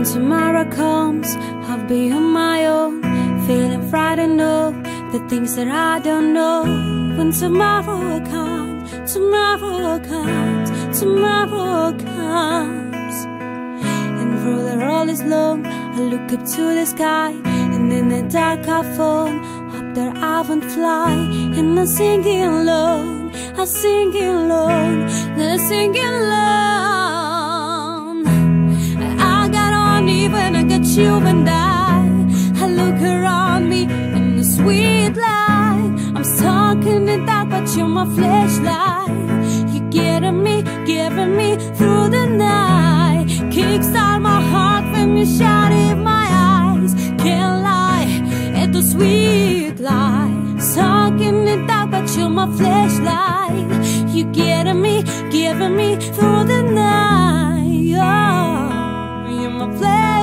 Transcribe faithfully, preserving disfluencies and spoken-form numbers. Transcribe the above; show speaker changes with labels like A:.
A: tomorrow comes, I'll be on my own, feeling frightened of the things that I don't know. When tomorrow comes, tomorrow comes, tomorrow comes, and through the road is long, I look up to the sky, and in the dark I fall, up there I won't fly, and I'm singing alone, I'm singing alone, I'm singing alone. I got on even, I got you and I, I look around me in the sweet light, I'm stuck in the dark but you're my flashlight. You're getting me, giving me through the night, kickstart my heart when you shine in my eyes. Can't lie, it's the sweet light, stuck in the dark but you're my flashlight. You're getting me, giving me through the night, oh, you're my flashlight.